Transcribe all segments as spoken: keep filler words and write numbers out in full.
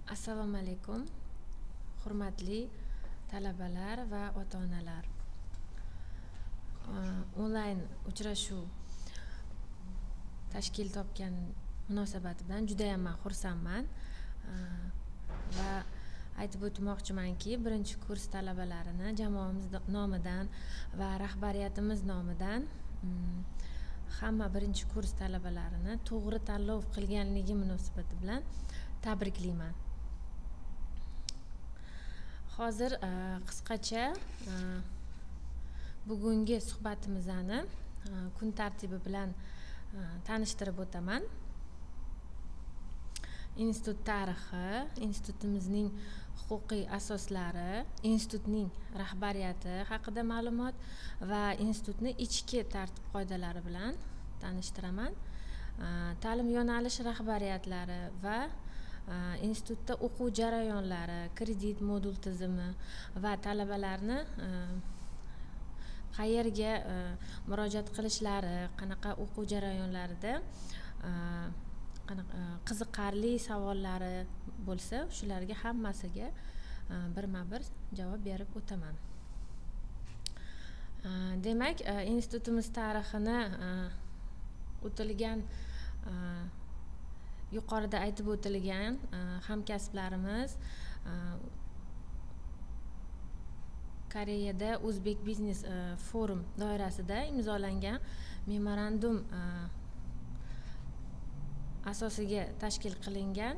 Assalomu alaykum, hurmatli talabalar va ota-onalar. Onlayn uchrashuv tashkil topgan munosabati bilan juda ham men xursandman va aytib o'tmoqchimanki, birinchi kurs talabalarini jamoamiz nomidan va rahbariyatimiz nomidan hamma birinchi kurs talabalarini to'g'ri tanlov qilganligi munosabati bilan tabriklayman. Hozir qisqacha bugungi suhbatimizni kun tartibi bilan tanishtirib o'taman. Institut tarixi, institutimizning huquqiy asoslari, institutning rahbariyati haqida ma'lumot va institutning ichki tartib qoidalari bilan tanishtiraman. Ta'lim yo'nalish rahbariyatlari va institutda o'quv jarayonlari, kredit modul tizimi va talabalarni qayerga murojaat qilishlari, qanaqa o'quv jarayonlarida qiziqarli savollari bo'lsa, shularga hammasiga birma-bir javob berib o'taman. Demak, institutimiz tarixini o'tilgan yuqorida aytib o'tilgan hamkasblarimiz Koreyada O'zbek biznes forum doirasida imzolangan memorandum asosiga tashkil qilingan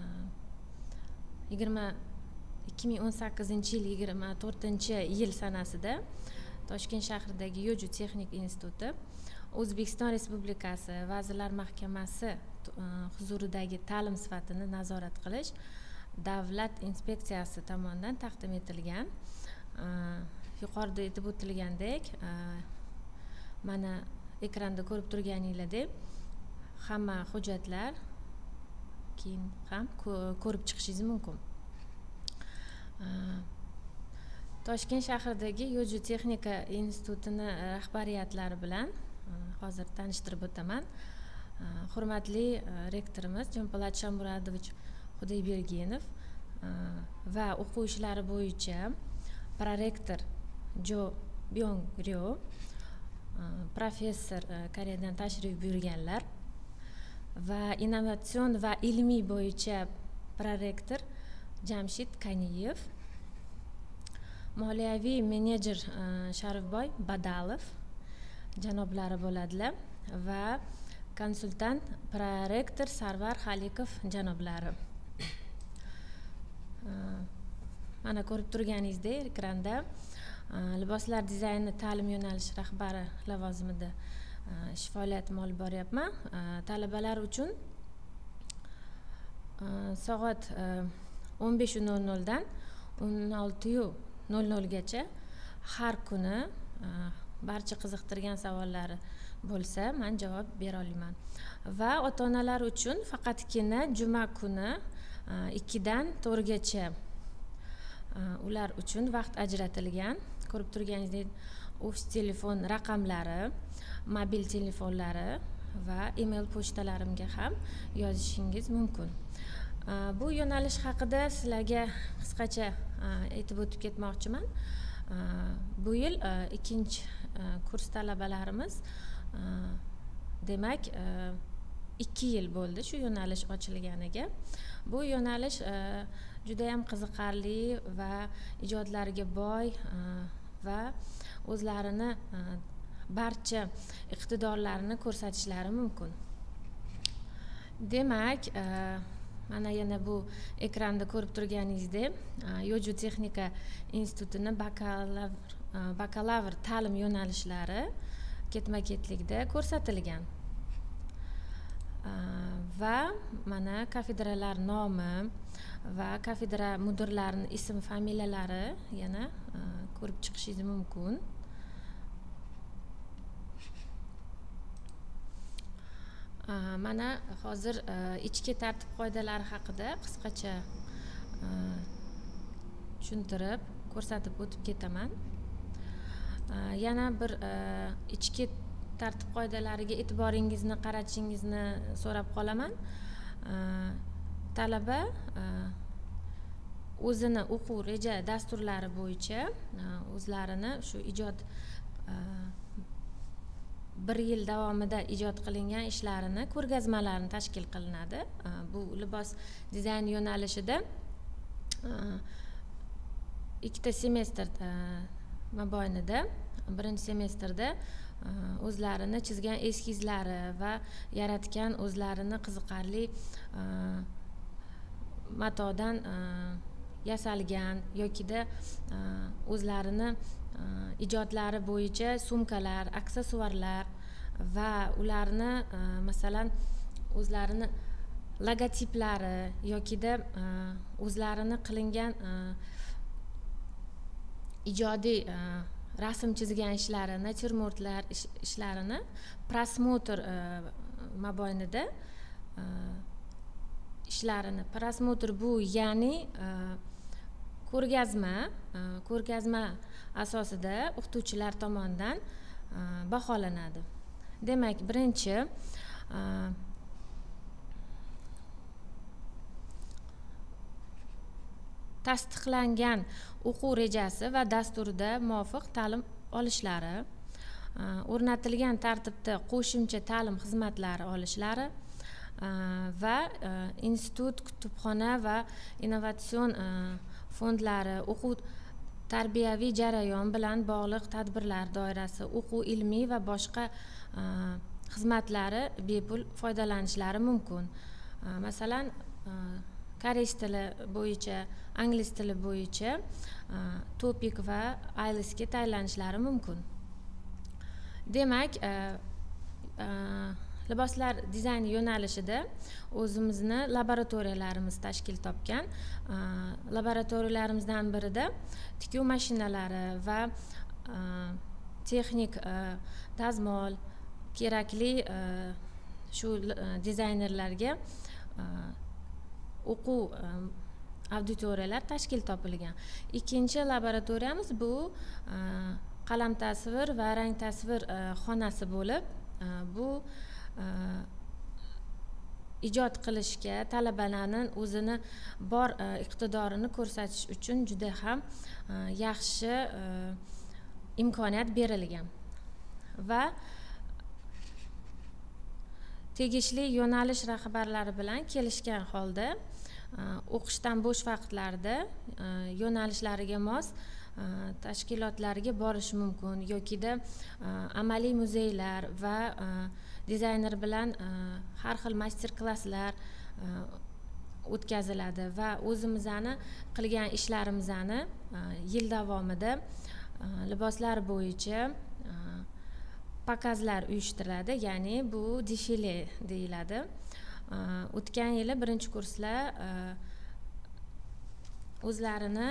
ikki ming o'n sakkizinchi yil yigirma to'rtinchi yil sanasida Toshkent shahridagi Yoju texnik instituti O'zbekiston Respublikasi Vazirlar Mahkamasi huzuridagi ta'lim sifatini nazorat qilish davlat inspeksiyasi tomonidan taqdim etilgan. Yuqorida aytib o'tilgandek, mana ekranda ko'rib turganinglardek hamma hujjatlar keyin ham ko'rib chiqishingiz mumkin. Toshkent shahridagi Yoju texnika institutini rahbariyatlari bilan hozir tanishtirib o'taman. Hurmatli rektorimiz Jonpolat Shamuradovich Xudoybergenov va o'quv ishlari bo'yicha prorektor Jo Byong-ryo, professor Koreyadan tashrif buyurganlar va innovatsion va ilmiy bo'yicha prorektor Jamshid Kaniyev, moliyaviy menejer Sharifboy Badalov janoblari bo'ladilar va konsultant prorektor Sarvar Xalikov janoblari. Mana ko'rib turganingizdek ekranda liboslar dizayni ta'lim yo'nalishi rahbari lavozimida ish faoliyatimni olib boryapman. Talabalar uchun soat o'n besh nol nol dan o'n olti nol nol gacha har kuni barcha qiziqtirgan savollari bo'lsa, men javob bera olaman. Va ota-onalar uchun faqatgina juma kuni ikkidan to'rtgacha ular uchun vaqt ajratilgan. Ko'rib turganingizdek, ofis telefon raqamlari, mobil telefonlari va email pochtalarimga ham yozishingiz mumkin. Bu yo'nalish haqida sizlarga qisqacha aytib o'tib ketmoqchiman. Bu yil ikkinchi kurs talabalarimiz demak ikki yil bo'ldi shu yo'nalish ochilganiga. Bu yo'nalish juda ham qiziqarli va ijodlariga boy va o'zlarini barcha iqtidorlarini ko'rsatishlari mumkin. Demak, mana yana bu ekranda ko'rib turganingizdek, Yoju texnika institutining bakalavr bakalavr ta'lim yo'nalishlari ketma-ketlikda ko'rsatilgan. Va mana kafedralar nomi va kafedra mudirlarining ism familiyalari yana ko'rib chiqishingiz mumkin. Mana hozir ichki tartib qoidalari haqida qisqacha tushuntirib ko'rsatib o'tib ketaman. Yana bir ichki tartib qoidalariga e'tiboringizni qaratishingizni so'rab qolaman. Talaba o'zini o'quv reja dasturlari bo'yicha o'zlarini shu ijod bir yil davomida ijod qilingan ishlarini ko'rgazmalarini tashkil qilinadi. Bu libos dizayn yo'nalishida ikkita semestr mobaynida, birinchi semestrda o'zlarini chizgan eskizlari va yaratgan o'zlarini qiziqarli matodan yasalgan yokida o'zlarini ijodlari bo'yicha sumkalar, aksessuarlar va ularni masalan o'zlarini logotiplari yokida o'zlarini qilingan ijodiy rasm chizgan ishlari, natyurmortlar ishlarini prosmotr mobaynida ishlarini prosmotr bu ya'ni ko'rgazma ko'rgazma asosida o'qituvchilar tomonidan baholanadi. Demak, birinchi tasdiqlangan o'quv rejasi va dasturida muvofiq ta'lim olishlari, o'rnatilgan tartibda qo'shimcha ta'lim xizmatlari olishlari va institut, kutubxona va innovatsion fondlari, o'quv tarbiyaviy jarayon bilan bog'liq tadbirlar doirasi, o'quv ilmiy va boshqa xizmatlari bepul foydalanishlari mumkin. Masalan, koreys tili bo'yicha, ingliz tili bo'yicha topik va aylesga tayinlanishlari mumkin. Demak, liboslar dizayni yo'nalishida o'zimizni laboratoriyalarimiz tashkil topgan. Laboratoriyalarimizdan birida tikuv mashinalari va texnik dazmol kerakli shu dizaynerlarga o'quv auditoriyalar tashkil topilgan. Ikkinchi laboratoriyamiz bu qalam tasvir va rang tasvir xonasi bo'lib, bu ijod qilishga talabalarning o'zini bor iqtidorini ko'rsatish uchun juda ham yaxshi imkoniyat berilgan va tegishli yo'nalish rahbarlari bilan kelishgan holda o'qishdan bo'sh vaqtlarda yo'nalishlariga mos tashkilotlarga borish mumkin yokida amaliy muzeylar va dizayner bilan har xil master klasslar o'tkaziladi va o'zimizni qilgan ishlarimizni yil davomida liboslar bo'yicha pokazlar uyushtiriladi, ya'ni bu defile deyiladi. O'tgan yili birinchi kurslar o'zlarini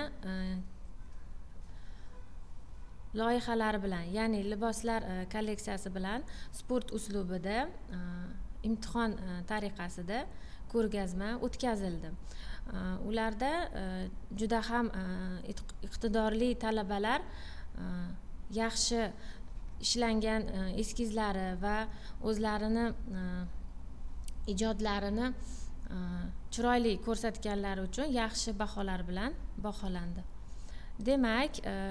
loyihalari bilan, ya'ni liboslar kolleksiyasi bilan sport uslubida imtihon tariqasida ko'rgazma o'tkazildi. Ularda juda ham iqtidorli talabalar yaxshi ishlangan eskizlari va o'zlarini ijodlarini chiroyli ko'rsatganlari uchun yaxshi baholar bilan baholandi. Demak,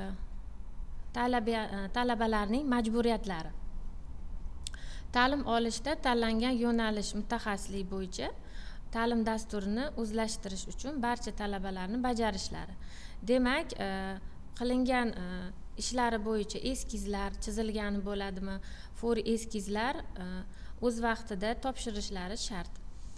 talabalarning majburiyatlari. Ta'lim olishda tanlangan yo'nalish mutaxassislik bo'yicha ta'lim dasturini o'zlashtirish uchun barcha talabalarning bajarishlari. Demak, qilingan ishlari bo'yicha eskizlar chizilgani bo'ladimi, for eskizlar o'z vaqtida topshirishlari shart.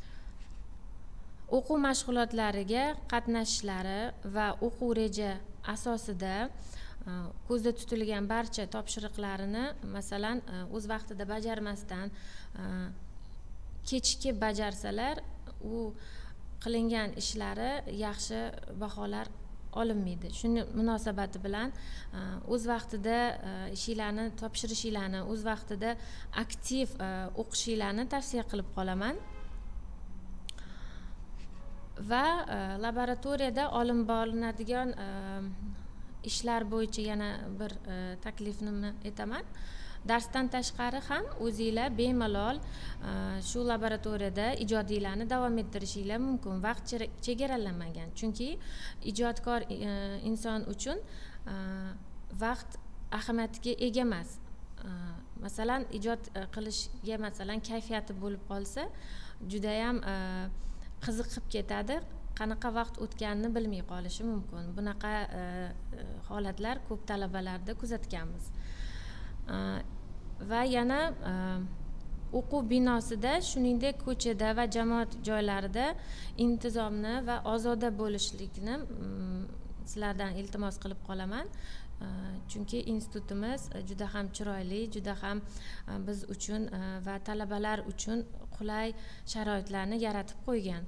O'quv mashg'ulotlariga qatnashishlari va o'quv reja asosida ko'zda tutilgan barcha topshiriqlarini masalan o'z vaqtida bajarmasdan kechikib bajarsalar, u qilingan ishlari yaxshi baholar olinmaydi. Shuni munosabati bilan o'z vaqtida ishlarni topshirishlarni, o'z vaqtida aktiv o'qishlarni tavsiya qilib qolaman. Va laboratoriyada olib borinadigan ishlar bo'yicha yana bir taklifni aytaman. darsdan tashqari ham o'zinglar bemalol shu laboratoriyada ijodiylarni davom ettirishinglar mumkin. Vaqt chegaralanmagan. Chunki ijodkor inson uchun vaqt ahamiyatiga ega emas. Masalan, ijod qilishga masalan kayfiyati bo'lib qolsa, juda ham qiziqib ketadi, qanaqa vaqt o'tganini bilmay qolishi mumkin. Bunaqa holatlar ko'p talabalarda kuzatganmiz. Va yana o'quv binosida, shuningdek ko'chada va jamoat joylarida intizomni va ozoda bo'lishlikni sizlardan iltimos qilib qolaman. Chunki institutimiz juda ham chiroyli, juda ham biz uchun va talabalar uchun qulay sharoitlarni yaratib qo'ygan.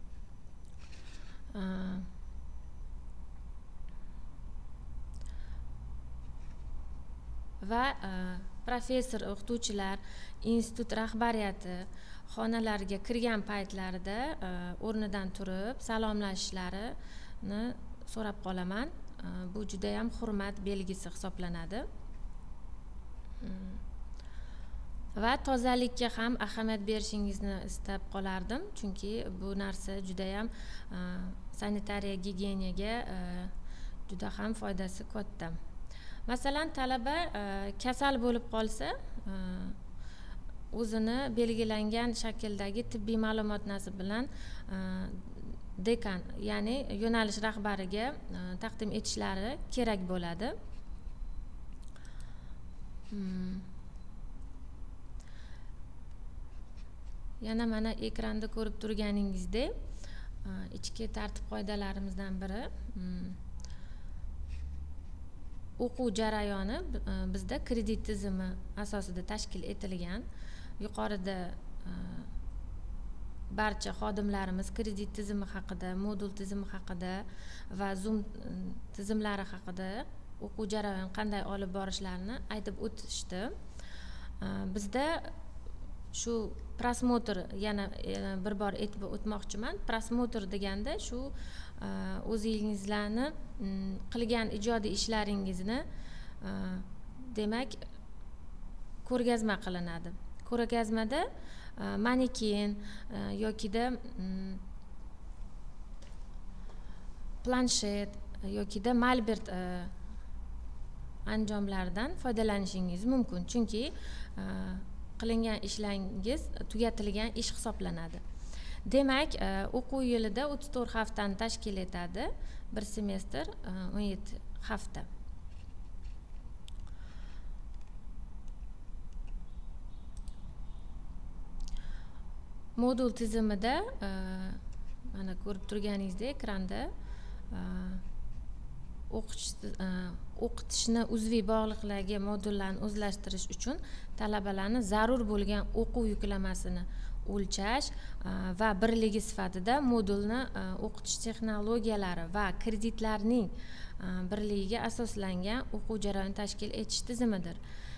Va professor, o'qituvchilar, institut rahbariyati xonalarga kirgan paytlarida o'rnidan turib salomlashishlarini so'rab qolaman. Bu juda ham hurmat belgisi hisoblanadi. Va tozalikka ham ahamiyat berishingizni istab qolardim, chunki bu narsa juda ham sanitariya gigiyeniyaga juda ham foydasi katta. Masalan, talaba kasal bo'lib qolsa, o'zini belgilangan shakldagi tibbiy ma'lumotnoma bilan dekan, ya'ni yo'nalish rahbariga taqdim etishlari kerak bo'ladi. Hmm. Yana mana ekranda ko'rib turganingizdek, ichki tartib qoidalarimizdan biri o'quv jarayoni bizda kredit tizimi asosida tashkil etilgan. Yuqorida barcha xodimlarimiz kredit tizimi haqida, modul tizimi haqida va Zoom tizimlari haqida o'quv jarayoni qanday olib borishlarini aytib o'tishdi. Bizda shu prosmotr, yana bir bor aytib o'tmoqchiman. Prosmotr deganda shu o'zingizlarni qilgan ijodiy ishlaringizni demak ko'rgazma qilinadi. Ko'rgazmada maneken yokida planshet yokida malbert anjomlaridan foydalanishingiz mumkin. Chunki qilingan ishlaringiz tugatilgan ish hisoblanadi. Demak, o'quv yilida o'ttiz to'rt haftani tashkil etadi. Bir semestr o'n yetti hafta. Modul tizimida mana ko'rib turganingizdek ekranda o'qitishni uzviy bog'liqlarga modullarni o'zlashtirish uchun talabalarni zarur bo'lgan o'quv yuklamasini o'lchash va birligi sifatida modulni o'qitish texnologiyalari va kreditlarning birligiga asoslangan o'quv jarayoni tashkil etish tizimidir.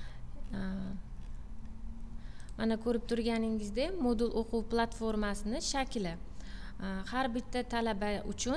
Mana ko'rib turganingizdek, modul o'quv platformasini shakli har bitta talaba uchun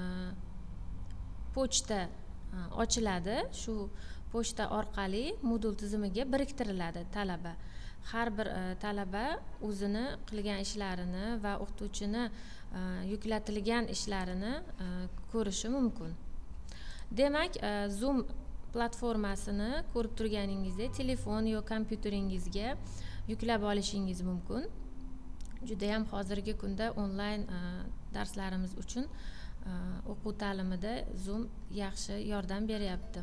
pochta ochiladi. Shu pochta orqali modul tizimiga biriktiriladi talaba. Har bir talaba o'zini qilgan ishlarini va o'qituvchini yuklatilgan ishlarini ko'rishi mumkin. Demak, Zoom platformasini ko'rib turganingizdek telefon yoki kompyuteringizga yuklab olishingiz mumkin. Juda ham hozirgi kunda onlayn darslarimiz uchun o'quv ta'limida Zoom yaxshi yordam beryapti.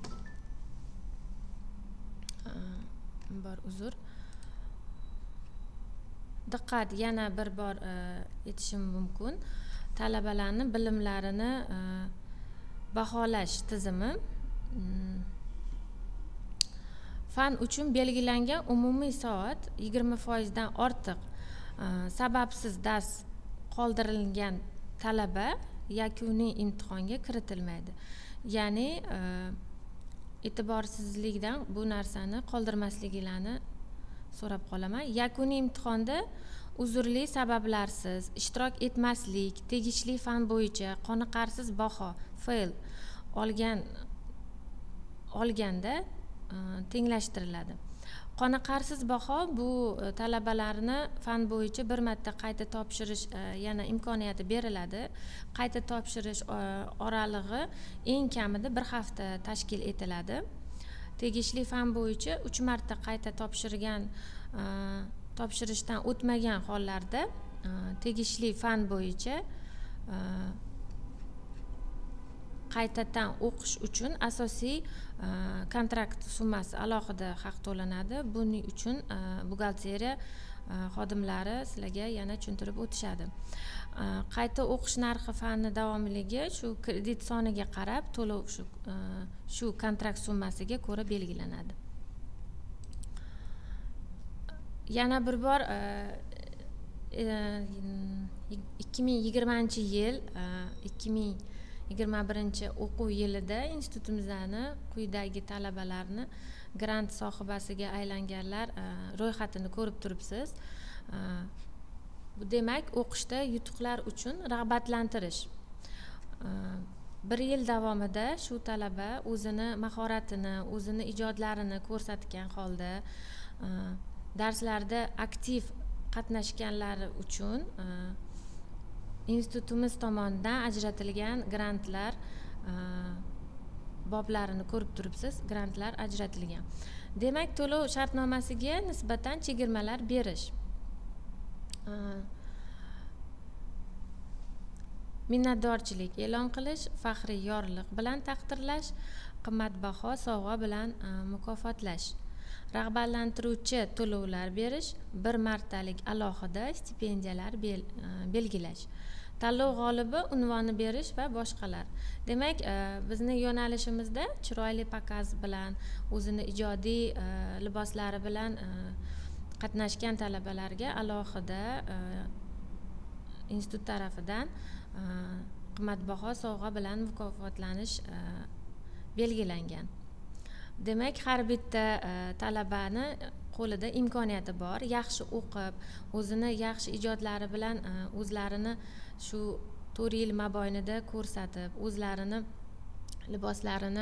Bor uzr. Diqqat, yana bir bor aytishim mumkin. Talabalarning bilimlarini baholash tizimi fan uchun belgilangan umumiy soat yigirma foiz dan ortiq sababsiz dars qoldirilgan talaba yakuniy imtihonga kiritilmaydi. Ya'ni e'tiborsizlikdan bu narsani qoldirmasliklarini so'rab qolaman. Yakuniy imtihonda uzrli sabablarsiz ishtirok etmaslik, tegishli fan bo'yicha qoniqarsiz baho fail olgan olganda tenglashtiriladi. qoniqarsiz baho bu talabalarni fan bo'yicha bir marta qayta topshirish yana imkoniyati beriladi. Qayta topshirish oralig'i eng kamida bir hafta tashkil etiladi. Tegishli fan bo'yicha uch marta qayta topshirgan topshirishdan o'tmagan hollarda tegishli fan bo'yicha qaytadan o'qish uchun asosiy kontrakt summasi alohida haq to'lanadi. Buning uchun buxgalteriya xodimlari sizlarga yana tushuntirib o'tishadi. Qayta o'qish narxi fanni davomiyligi shu kredit soniga qarab to'lov shu shu kontrakt summasiga ko'ra belgilanadi. Yana bir bor ikki ming yigirmanchi yil ikki ming yigirma birinchi o'quv yilida institutimizni quyidagi talabalarni grant sohibasiga aylanganlar ro'yxatini ko'rib turibsiz. Bu demak, o'qishda yutuqlar uchun rag'batlantirish. Bir yil davomida shu talaba o'zini mahoratini, o'zini ijodlarini ko'rsatgan holda darslarda aktiv qatnashganlari uchun institutimiz tomonidan ajratilgan grantlar boblarini ko'rib turibsiz. Grantlar ajratilgan. Demak, to'lov shartnomasiga nisbatan chegirmalar berish. Minnatdorchilik e'lon qilish, faxriy yorliq bilan taqdirlash, qimmatbaho sovg'a bilan mukofotlash. Rag'batlantiruvchi to'lovlar berish, bir martalik alohida stipendiyalar belgilash. Tanlov g'olibi unvoni berish va boshqalar. Demak, bizni yo'nalishimizda chiroyli pakaz bilan, o'zini ijodiy liboslari bilan qatnashgan talabalarga alohida institut tarafidan qimmatbaho sovg'a bilan mukofotlanish belgilangan. Demak, har bitta talabani qo'lida imkoniyati bor, yaxshi o'qib, o'zini yaxshi ijodlari bilan o'zlarini shu to'rt yil mobaynida ko'rsatib, o'zlarini liboslarini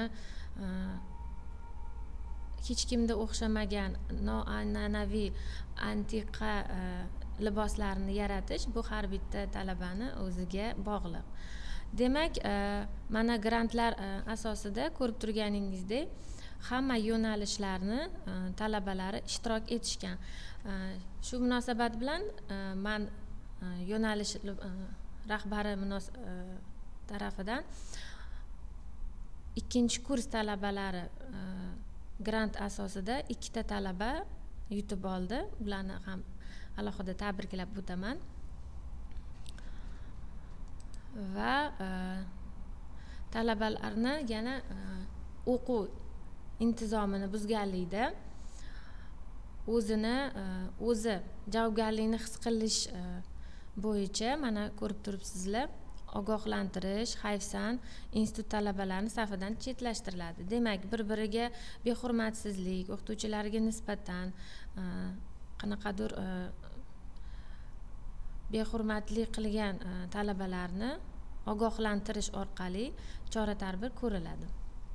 hech kimda o'xshamagan noan'anaviy antiqa liboslarni yaratish bu har bitta talabani o'ziga bog'liq. Demak, mana grantlar asosida ko'rib turganingizdek, hamma yo'nalishlarni talabalari ishtirok etishgan. Shu munosabat bilan men yo'nalish rahbari tarafidan ikkinchi kurs talabalari grant asosida ikkita talaba yutib oldi. Ularni ham alohida tabriklab o'taman. Va talabalarni yana o'quv intizomini buzganlikda o'zini o'zi javobgarlikni his qilish bo'yicha mana ko'rib turibsizlar, ogohlantirish, hayfsan institut talabalarini safidan chetlashtiriladi. Demak, bir-biriga behurmatsizlik, o'qituvchilarga nisbatan qanaqadir behurmatlik qilgan talabalarni ogohlantirish orqali chora-tadbir ko'riladi.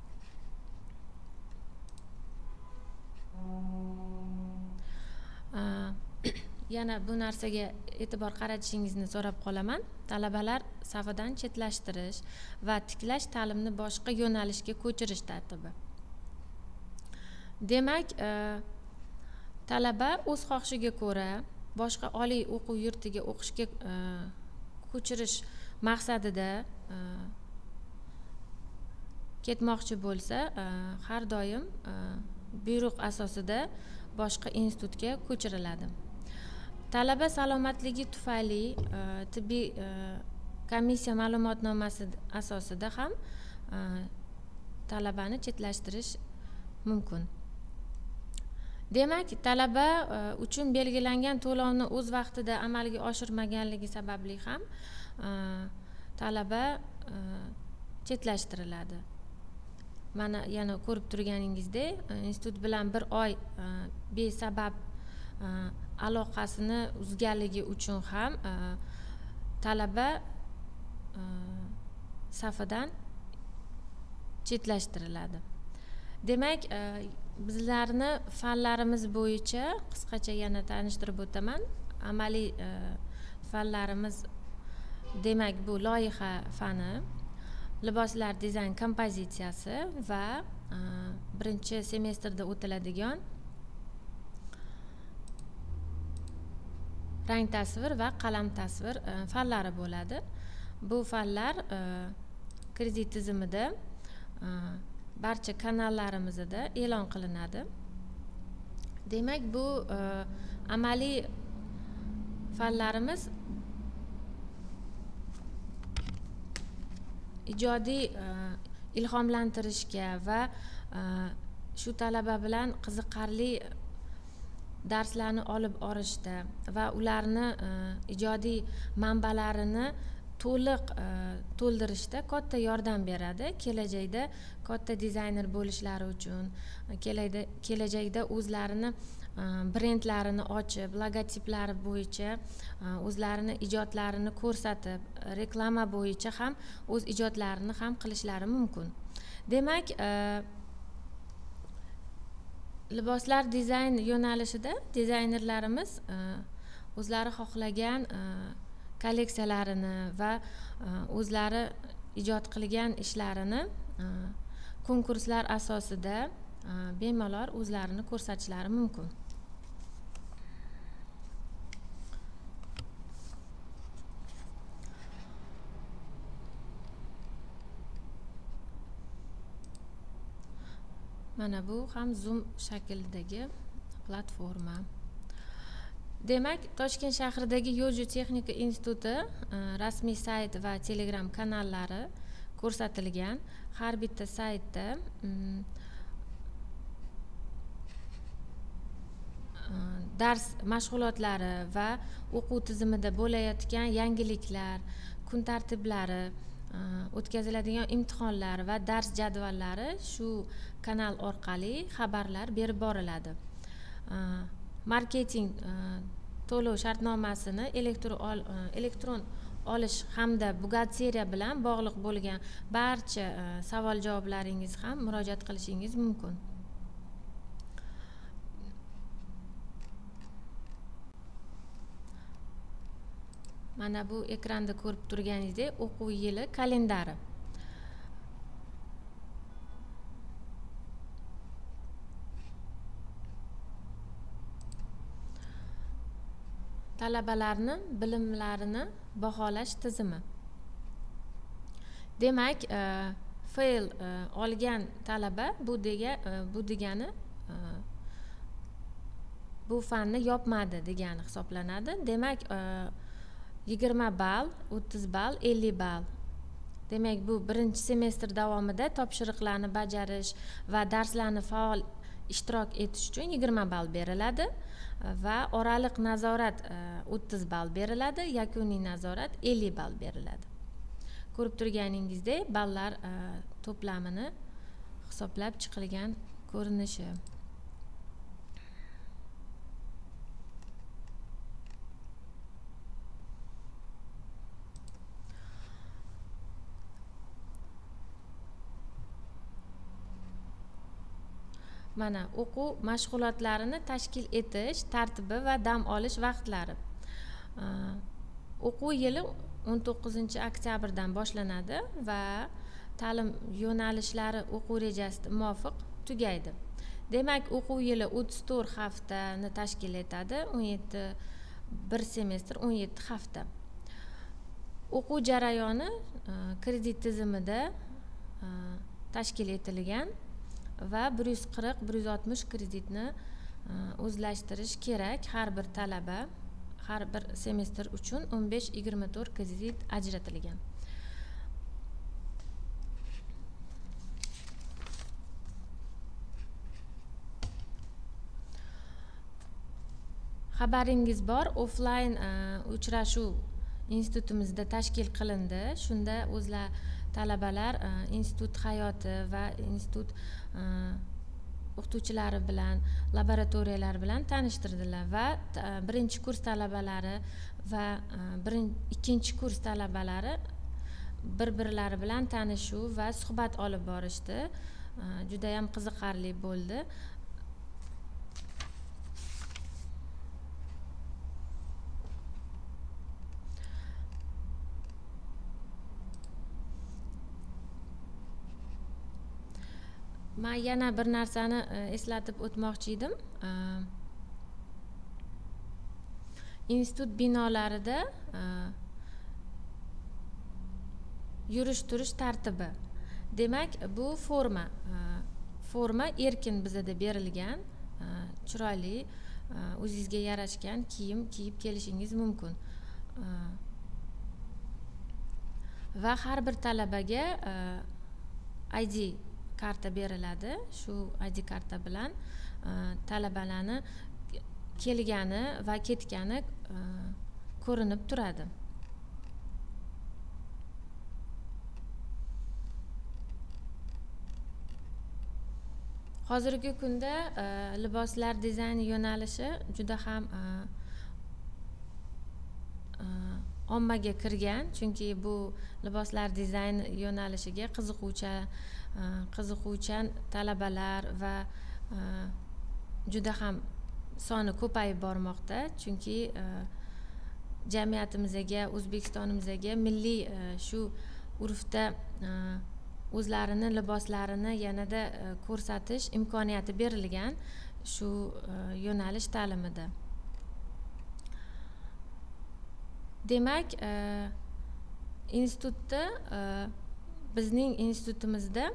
Yana bu narsaga e'tibor qaratishingizni so'rab qolaman. Talabalar safidan chetlashtirish va tiklash ta'limni boshqa yo'nalishga ko'chirish tartibi. Demak, talaba o'z xohishiga ko'ra boshqa oliy o'quv yurtiga o'qishga ko'chirish maqsadida ketmoqchi bo'lsa, har doim buyruq asosida boshqa institutga ko'chiriladi. Talaba salomatligi tufayli tibbiy komissiya ma'lumotnomasi asosida ham talabani chetlashtirish mumkin. Demak, talaba uchun belgilangan to'lovni o'z vaqtida amalga oshirmaganligi sababli ham talaba chetlashtiriladi. Mana yana ko'rib turganingizdek, institut bilan bir oy besabab aloqasini uzganligi uchun ham talaba safidan chetlashtiriladi. Demak, bizlarni fanlarimiz bo'yicha qisqacha yana tanishtirib o'taman. Amaliy fanlarimiz demak bu loyiha fani, liboslar dizayn kompozitsiyasi va birinchi semestrda o'tiladigan rang tasvir va qalam tasvir fanlari bo'ladi. Bu fanlar kredit tizimida barcha kanallarimizda e'lon qilinadi. Demak, bu amaliy fanlarimiz ijodiy ilhomlantirishga va shu talaba bilan qiziqarli darslarni olib borishda va ularni ijodiy manbalarini to'liq to'ldirishda katta yordam beradi. Kelajakda katta dizayner bo'lishlari uchun, kelajakda o'zlarini brendlarini ochib, logotiplari bo'yicha o'zlarini ijodlarini ko'rsatib, reklama bo'yicha ham o'z ijodlarini ham qilishlari mumkin. Demak, liboslar dizayn yo'nalishida dizaynerlarimiz o'zlari xohlagan kolleksiyalarini va o'zlari ijod qilgan ishlarini konkurslar asosida bemalol o'zlarini ko'rsatishlari mumkin. Mana bu ham Zoom shaklidagi platforma. Demak, Toshkent shahridagi Yo'lchi texnika instituti rasmiy sayt va Telegram kanallari ko'rsatilgan. Har bitta saytda dars mashg'ulotlari va o'quv tizimida bo'layotgan yangiliklar, kun tartiblari, o'tkaziladigan imtihonlar va dars jadvallari shu kanal orqali xabarlar berib boriladi. Marketing to'lov shartnomasini elektron olish hamda buxgalteriya bilan bog'liq bo'lgan barcha savol javoblaringiz ham murojaat qilishingiz mumkin. Mana bu ekranda ko'rib turganingizdek o'quv yili kalendari. Talabalarni bilimlarini baholash tizimi. Demak, fail olgan talaba bu bu degani bu fanni yopmadi degani hisoblanadi. Demak, yigirma ball, o'ttiz ball, ellik ball. Demak, bu birinchi semestr davomida topshiriqlarni bajarish va darslarni faol ishtirok etish uchun yigirma ball beriladi va oraliq nazorat o'ttiz ball beriladi, yakuniy nazorat ellik ball beriladi. Ko'rib turganingizdek, ballar to'plamini hisoblab chiqilgan ko'rinishi. Mana o'quv mashg'ulotlarini tashkil etish tartibi va dam olish vaqtlari. O'quv yili o'n to'qqizinchi oktyabrdan boshlanadi va ta'lim yo'nalishlari o'quv rejasiga muvofiq tugaydi. Demak, o'quv yili o'ttiz to'rt haftani tashkil etadi. o'n yetti bir semestr o'n yetti hafta. O'quv jarayoni kredit tizimida tashkil etilgan va bir yuz qirq bir yuz oltmish kreditni o'zlashtirish kerak. Har bir talaba har bir semestr uchun o'n besh yigirma to'rt kredit ajratilgan. Xabaringiz bor, offlayn uchrashuv institutimizda tashkil qilindi. Shunda o'zlar talabalar institut hayoti va institut o'qituvchilari bilan, laboratoriyalar bilan tanishtirdilar va birinchi kurs talabalari va ikkinchi kurs talabalari bir-birlari bilan tanishuv va suhbat olib borishdi. Juda ham qiziqarli bo'ldi. Men yana bir narsani eslatib o'tmoqchi edim. Institut binolarida yurish turish tartibi. Demak, bu forma. Forma erkin bizada berilgan, chiroyli, o'zingizga yarashgan kiyim kiyib kelishingiz mumkin. Va har bir talabaga I D karta beriladi. Shu I D karta bilan talabalarni kelgani va ketgani ko'rinib turadi. Hozirgi kunda liboslar dizayni yo'nalishi juda ham ommaga kirgan, chunki bu liboslar dizayn yo'nalishiga qiziquvchi qiziquvchan talabalar va juda ham soni ko'payib bormoqda, chunki jamiyatimizga, O'zbekistonimizga milliy shu urfda o'zlarini liboslarini yanada ko'rsatish imkoniyati berilgan shu yo'nalish ta'limida. Demak, institutda bizning institutimizda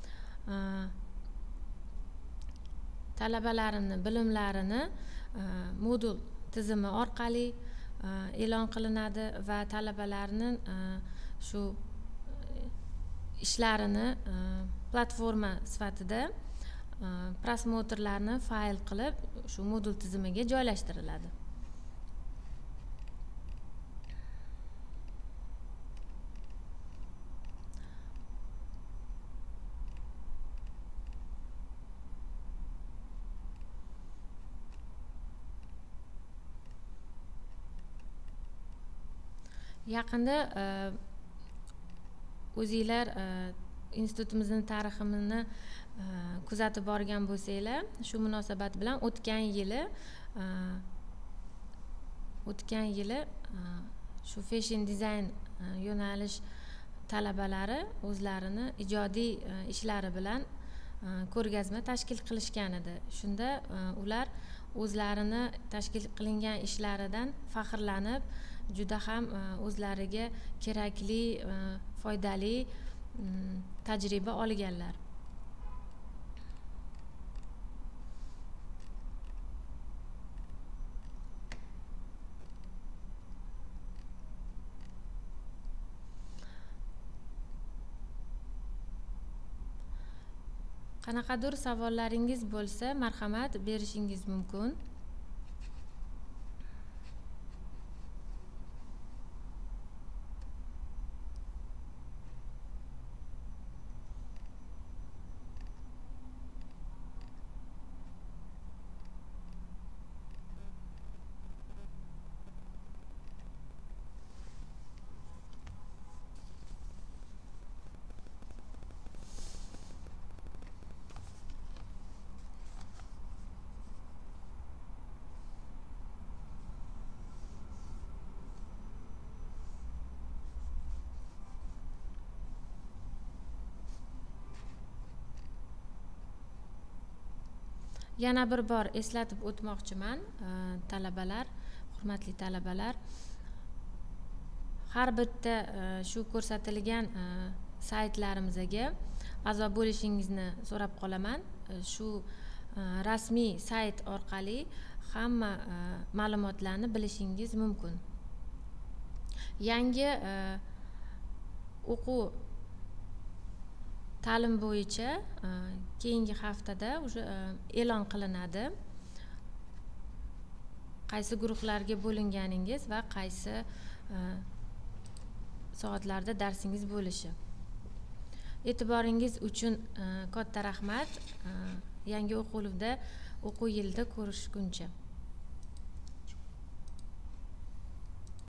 talabalarini bilimlarini modul tizimi orqali e'lon qilinadi va talabalarning shu ishlarini platforma sifatida prosmotrlarni fayl qilib shu modul tizimiga joylashtiriladi. Yaqinda o'zinglar institutimizning tarixini kuzatib borgan bo'lsanglar, shu munosabat bilan o'tgan yili o'tgan yili shu fashion design yo'nalish talabalari o'zlarini ijodiy ishlari bilan ko'rgazma tashkil qilishgan edi. Shunda ular o'zlarini tashkil qilingan ishlaridan faxrlanib, juda ham o'zlariga kerakli, foydali tajriba olganlar. Qanaqadir savollaringiz bo'lsa, marhamat berishingiz mumkin. Yana bir bor eslatib o'tmoqchiman, talabalar, hurmatli talabalar, har bitta shu ko'rsatilgan saytlarimizga a'zo bo'lishingizni so'rab qolaman. Shu rasmiy sayt orqali hamma ma'lumotlarni bilishingiz mumkin. Yangi o'quv ta'lim bo'yicha keyingi haftada e'lon qilinadi. Qaysi guruhlarga bo'linganingiz va qaysi soatlarda darsingiz bo'lishi. E'tiboringiz uchun katta rahmat. Yangi o'quv yilida o'quv yilida ko'rishguncha.